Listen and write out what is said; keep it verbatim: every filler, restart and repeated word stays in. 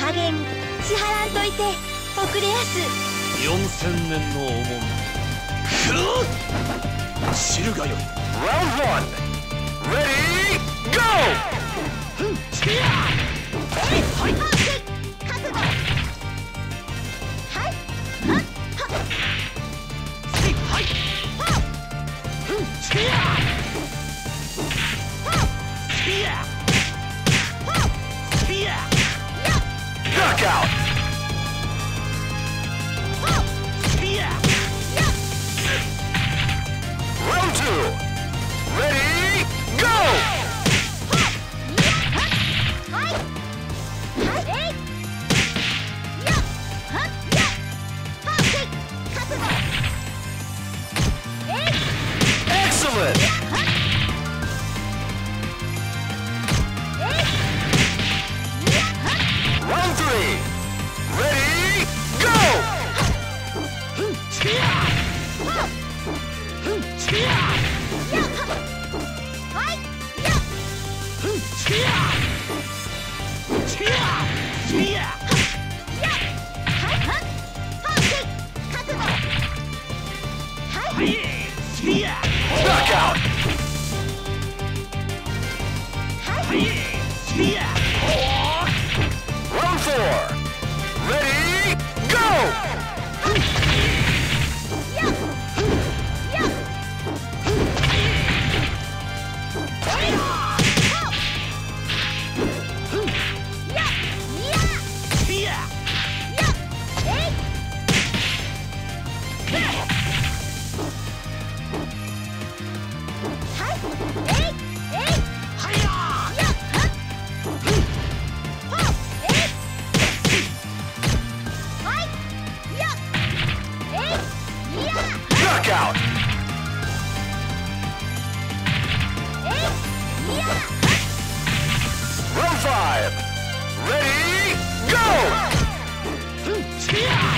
加減支払んといて遅れやす。 よんせんねんの重みく知るがよい。 Round one. Ready, go! ふんチアはい覚悟。はいはっはっせいはいふんチアスピアスピア Knockout! スピア Round two. Ready, go! はいはいえいやはっやパーセイ覚悟。えい Excellent! はっえいやはっ Round three. Ready, go! ふんチアふんチアやはっはいやふんチアチアスピアやはいはっパーセイ覚悟。はいはいスピア Knockout! はいはいスピア Round four. Ready, go! ややえいほふんややスピアやえいはいえいえいはややはっほえいはいやえいや Knockout! えいや Round five. Ready, go! ふんチア